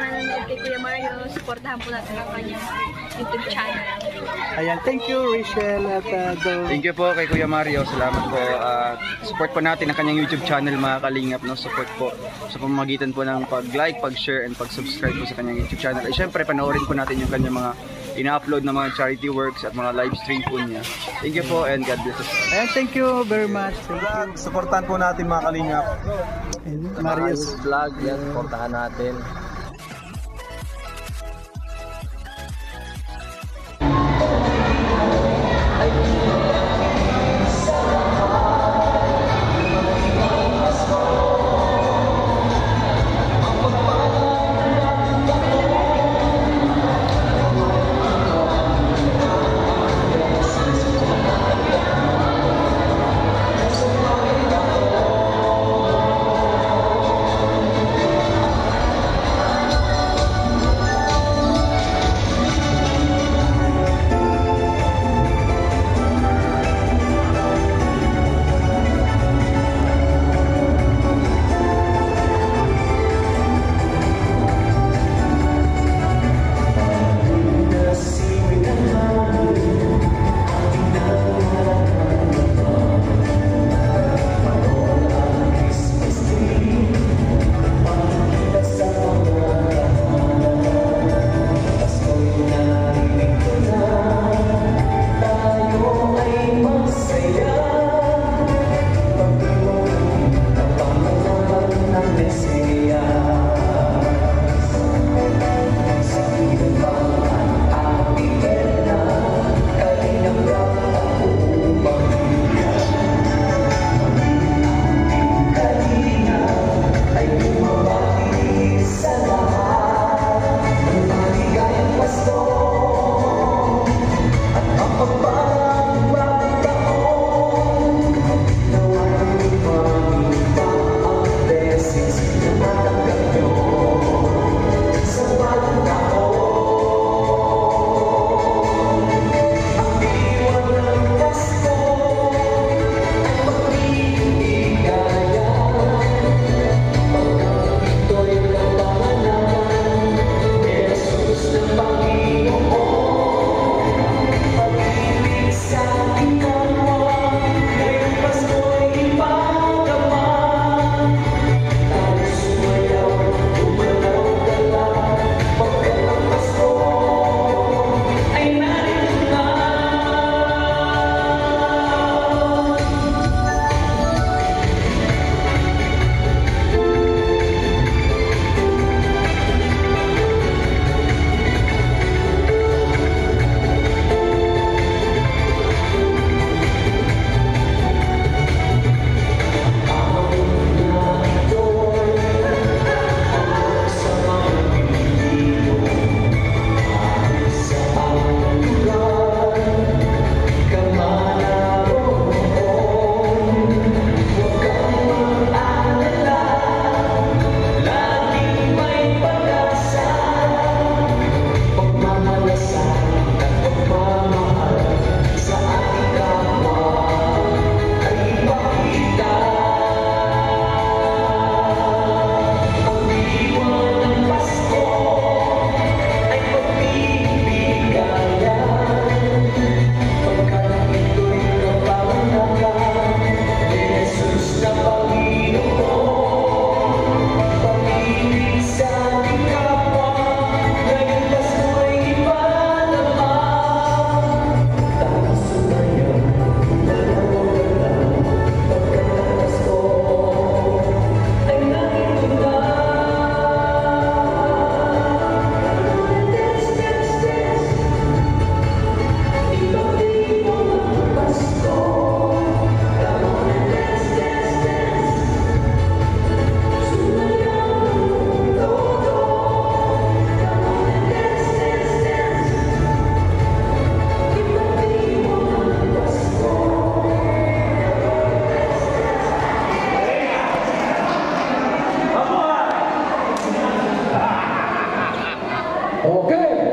mga nanonood kay Kuya Mario, supportahan po natin ang kanyang YouTube channel. Ayan, thank you Rachel at Thank you po kay Kuya Mario. Salamat po. Support po natin ang kanyang YouTube channel mga kalingap. No? Support po sa pamamagitan po ng pag-like, pag-share, and pag-subscribe po sa kanyang YouTube channel. At syempre, panoorin po natin yung kanyang mga ina-upload na mga charity works at mga live stream po niya. Thank you po and God bless us. Ayan, thank you very much. Supportan po natin mga kalingap. Marius Vlog, yan, supportahan natin. Okay.